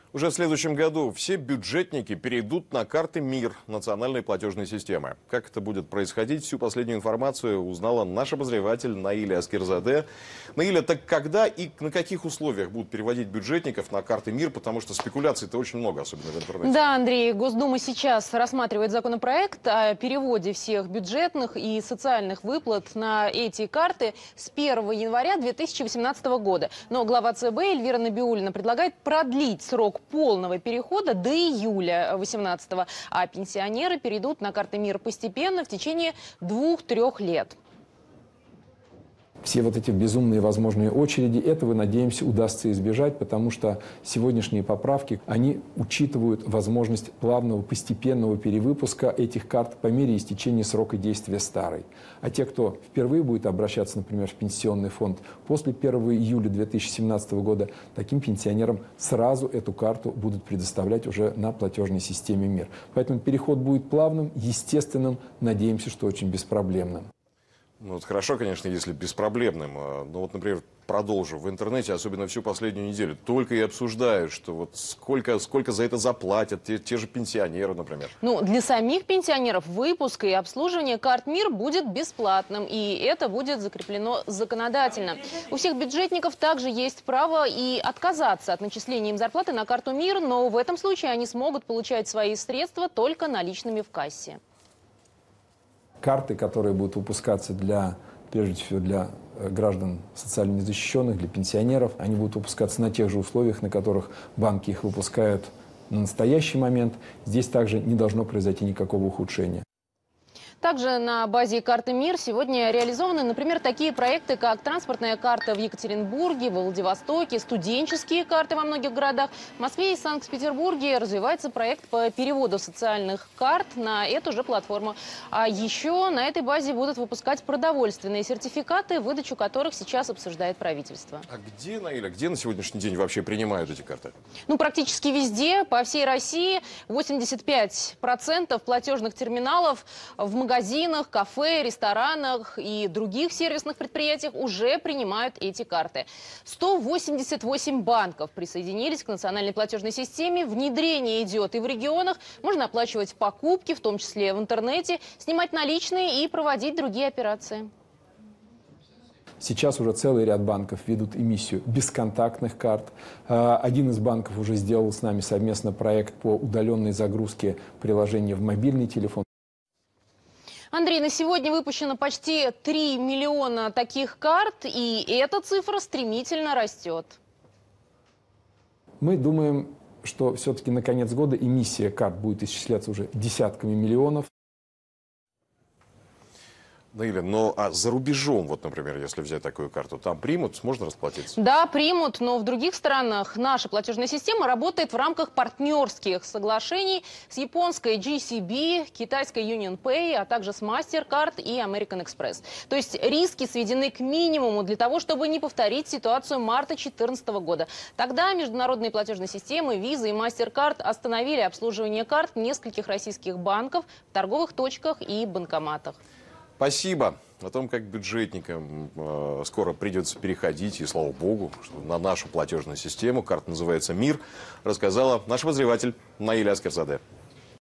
Уже в следующем году все бюджетники перейдут на карты МИР, национальной платежной системы. Как это будет происходить, всю последнюю информацию узнала наш обозреватель Наиля Аскерзаде. Наиля, так когда и на каких условиях будут переводить бюджетников на карты МИР, потому что спекуляций-то очень много, особенно в интернете. Да, Андрей, Госдума сейчас рассматривает законопроект о переводе всех бюджетных и социальных выплат на эти карты с 1 января 2018 года. Но глава ЦБ Эльвира Набиуллина предлагает продлить срок полного перехода до июля 2018, а пенсионеры перейдут на карты МИР постепенно в течение 2-3 лет. Все вот эти безумные возможные очереди, этого, надеемся, удастся избежать, потому что сегодняшние поправки, они учитывают возможность плавного, постепенного перевыпуска этих карт по мере истечения срока действия старой. А те, кто впервые будет обращаться, например, в пенсионный фонд после 1 июля 2017 года, таким пенсионерам сразу эту карту будут предоставлять уже на платежной системе МИР. Поэтому переход будет плавным, естественным, надеемся, что очень беспроблемным. Ну, это хорошо, конечно, если беспроблемным. Но вот, например, продолжу. В интернете, особенно всю последнюю неделю, только и обсуждают, что вот сколько за это заплатят те же пенсионеры, например. Ну, для самих пенсионеров выпуск и обслуживание карт МИР будет бесплатным. И это будет закреплено законодательно. У всех бюджетников также есть право и отказаться от начисления им зарплаты на карту МИР, но в этом случае они смогут получать свои средства только наличными в кассе. Карты, которые будут выпускаться прежде всего для граждан социально незащищенных, для пенсионеров, они будут выпускаться на тех же условиях, на которых банки их выпускают на настоящий момент. Здесь также не должно произойти никакого ухудшения. Также на базе карты МИР сегодня реализованы, например, такие проекты, как транспортная карта в Екатеринбурге, во Владивостоке, студенческие карты во многих городах. В Москве и Санкт-Петербурге развивается проект по переводу социальных карт на эту же платформу. А еще на этой базе будут выпускать продовольственные сертификаты, выдачу которых сейчас обсуждает правительство. А где, Наиля, где на сегодняшний день вообще принимают эти карты? Ну, практически везде, по всей России. 85% платежных терминалов в магазинах, кафе, ресторанах и других сервисных предприятиях уже принимают эти карты. 188 банков присоединились к национальной платежной системе. Внедрение идет и в регионах. Можно оплачивать покупки, в том числе в интернете, снимать наличные и проводить другие операции. Сейчас уже целый ряд банков ведут эмиссию бесконтактных карт. Один из банков уже сделал с нами совместно проект по удаленной загрузке приложения в мобильный телефон. Андрей, на сегодня выпущено почти 3 миллиона таких карт, и эта цифра стремительно растет. Мы думаем, что все-таки на конец года эмиссия карт будет исчисляться уже десятками миллионов. Наиля, ну а за рубежом, вот, например, если взять такую карту, там примут, можно расплатиться? Да, примут, но в других странах наша платежная система работает в рамках партнерских соглашений с японской GCB, китайской UnionPay, а также с MasterCard и American Express. То есть риски сведены к минимуму для того, чтобы не повторить ситуацию марта 2014 года. Тогда международные платежные системы Visa и MasterCard остановили обслуживание карт нескольких российских банков в торговых точках и банкоматах. Спасибо. О том, как бюджетникам скоро придется переходить, и слава богу, что на нашу платежную систему, карта называется МИР, рассказала наш обозреватель Наиля Аскерзаде.